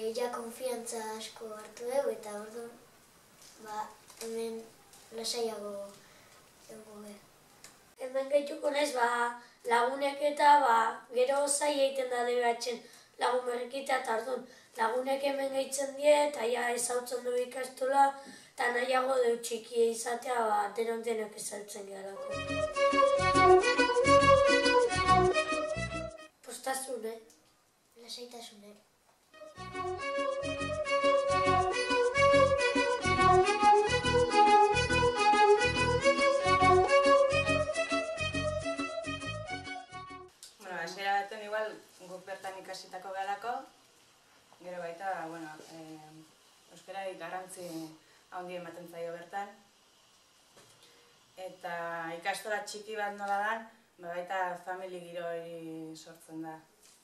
ja konfiantza asko hartu dugu eta orduan, hemen lasaiago egongo gara. Hemen gaituko naiz, lagunek eta gero zaila egiten da DBH-en lagun berrikita, eta orduan lagunek hemen gaitzen die, eta ja ezautzen du ikastola, eta nahiago deu txikia izatea, denok ezautzen gehalako. Postasune, lasaitasune. Hasiera baten igual guk bertan ikasitako gehalako, gero baita, euskarari garrantzi handi ematen zaio bertan. Eta ikastola txiki bat nola dan, baita famili giroi sortzen da.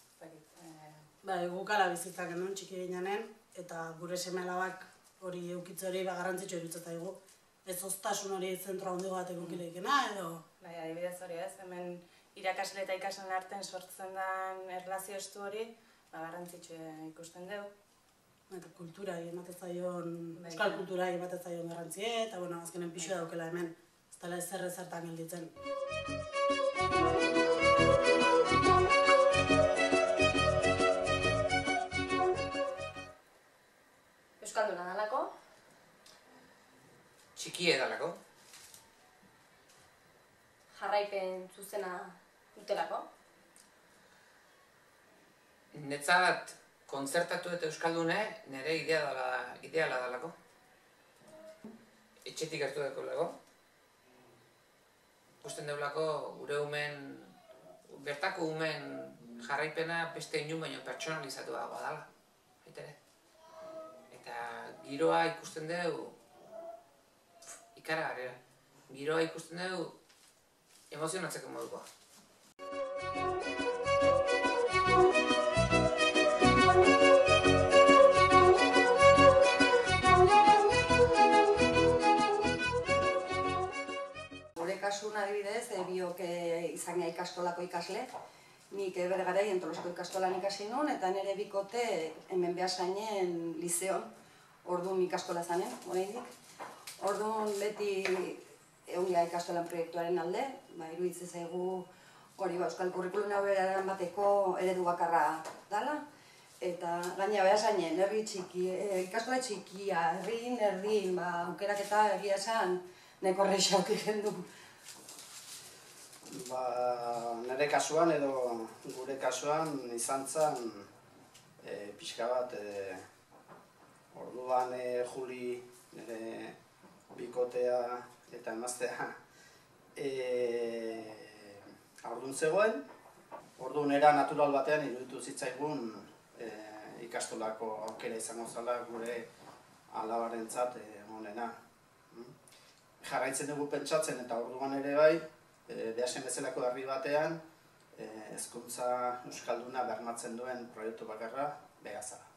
Guk ala bizitzak genuen txiki ginean, eta gure seme-alabak hori eukitze hori garrantzitsu iruditzen zaigu. Ez oztasun hori zentro handi bat egukileikena edo... Adibidez hori ez, hemen irakasle eta ikasleen artean sortzen den erlazio estu hori, garrantzitsu ikusten dugu. Eta kulturai ematen zaion, euskal kulturai ematen zaion garrantzie, eta azkenen pixua daukela hemen, ez dela ezer ezertan gelditzen. Euskalduna dalako? Txikie dalako. Jarraipen zuzena dutelako? Netzat kontzertatu eta euskaldune nire ideala dalako. Etxetik hartu dako lego. Ikusten deulako gure bertako umen jarraipena beste inun baino pertsonalizatu dagoa dala. Eta giroa ikusten dugu ikaragarria. Giroa ikusten dugu emozionatzeko modukoa. Gure kasuan adibidez, biok izan gara ikastolako ikasle. Nik bere garaien Tolosko ikastolan ikasi nun, eta nire bikote hemen Beasainen lizeon, orduan ikastola zanen, oraindik. Orduan beti egon gara ikastolan proiektuaren alde, iruditzen zaigu hori euskal kurrikulum aurreraren bateko eredu bakarra dela. Eta gaina Beasainen, ikastola txikia, erdin, aukeraketa egia esan nahiko erraza aukitzen du. Nire kasuan edo gure kasuan izan zen pixka bat orduan Juli nire bikotea eta emaztea haurdun zegoen. Orduan era natural batean iruditu zitzaigun ikastolako aukera izango zela gure alabarentzat onena. Jarraitzen dugu pentsatzen eta orduan ere bai, Beasain bezalako herri batean, hezkuntza euskalduna bermatzen duen proiektu bakarra Beasa da.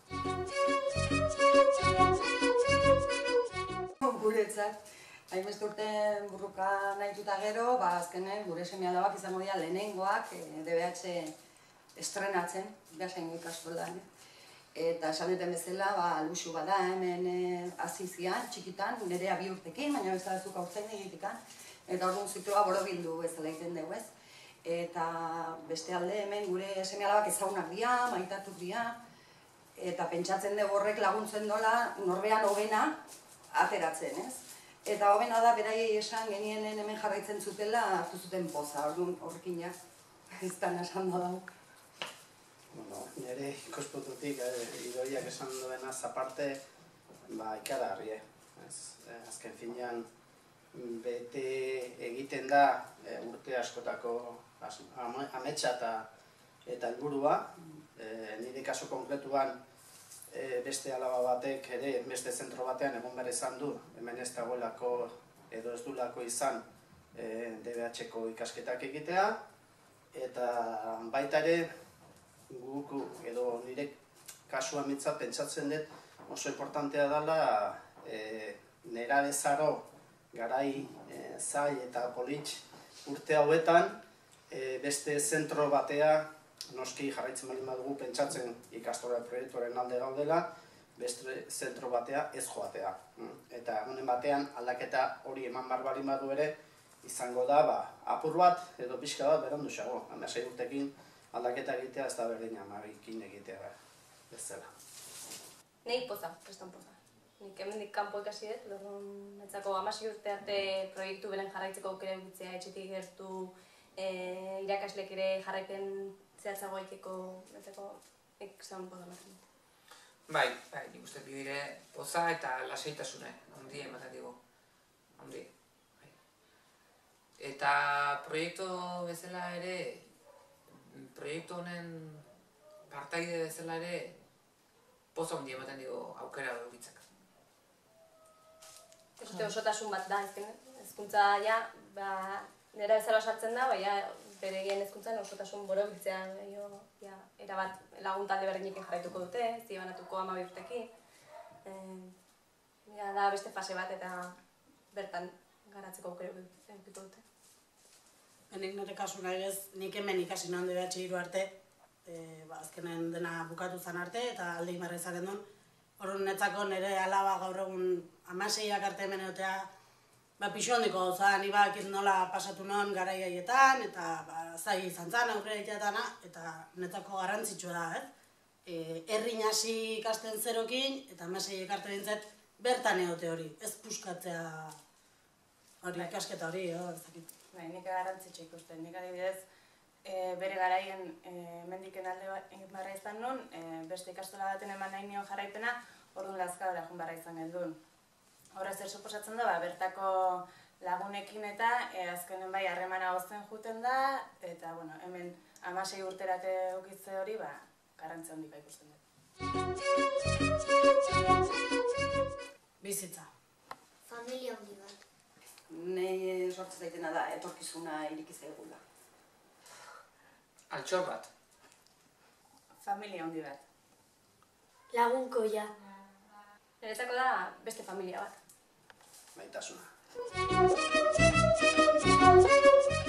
Guretzat, hainbeste urten burruka nahituta gero, azkenen gure seme-alabak izango dira lehenengoak DBH estrenatzen Beasaingo ikastolan. Eta esan duten bezala, luxu bada hemen azizian, txikitan, nirea 2 urtekin, baina ez da zuk aurten egitikan. Eta orduan zikloa borobildu bezala egiten dugu ez. Eta beste alde hemen gure seme-alabak ezagunak dira, maitatuk dira. Eta pentsatzen dugu horrek laguntzen dola norbean hobena ateratzen ez. Eta hobena da beraiei esan genienen hemen jarraitzen zutela hartu zuten poza, orduan horrekin ja. Ez da nasan da dago. Nire ikuspututik Idoiak esan duenaz aparte ikaragarri. Azken finean bete egiten da urte askotako ametsa eta helburua. Nire kasu konkretuan beste alaba batek ere beste zentro batean egon behar izan du, hemen ez dagoelako edo ez dulako izan DBH-ko ikasketak egitea. Eta baita ere guk edo nire kasuan mitzat pentsatzen dut oso importantea dela nerabezaro garai zail eta politx urte hauetan beste zentro batea noski jarraitzen baldin badugu pentsatzen ikastola proiektuaren alde gaudela, beste zentro batea ez joatea. Eta egunen batean aldaketa hori eman behar baldin badu ere, izango da apur bat edo pixka bat beranduxago. 16 urtekin aldaketa egitea ez da berdina 12ekin egitea bezala. Nei poza, prestan poza. Nik hemendik kanpo ikasi dut, orduan netzako 16 urte arte proiektu beren jarraitzeko aukera edukitzea, etxetik gertu, irakaslek ere jarraipen zehatzago egiteko, netzako examen poza ematen dut. Bai, nik uste bi dire poza eta lasaitasune, handi ematen digu. Handi. Eta proiektu bezala ere, proiektu honen partaide bezala ere, poza handi ematen digu aukera edukitzak. Ez dute osotasun bat da, hezkuntza ja, nera bezala sartzen da, baina bere egin hezkuntzan osotasun borobiltzea, erabat lagun talde berdinekin jarraituko dute, zibanatuko 12 urtekin. Da beste fase bat eta bertan garatzeko aukera edukiko dute. Nik nire kasu nahi ez, nik hemen ikasi noan DBH hiru arte, azkenen dena bukatu zan arte eta alde imarra izaten duen. Horren netzako nire alaba gaur egun 16ak arte hemen egotea pixo handiko gauza, ni bakit nola pasatu non garai haietan, eta zai izan zan aurre egiteatana, eta netzako garrantzitsua da, herrin hasi ikasten zerokin, eta 16ak arte dintzet bertan egote hori, ez puskatzea hori ikasketa hori, ezakit. Bai, nik garrantzitsu ikusten, nik adibidez, bere garaien mendiken alde barra izan nun, beste ikastola baten eman nahi nion jarraipena, orduan Lazkaora joan barra izan gendun. Horrez zer suposatzen da, bertako lagunekin eta azkenen bai harremana gozten juten da, eta hemen 16 urterate ukitze hori garrantzi handika ikusten dut. Bizitza. Familia handi bat. Nei sortzen zaitena da, etorkizuna iriki zaigula. Altxor bat. Familia handi bat. Lagunkoia. Niretzako da beste familia bat. Maitasuna.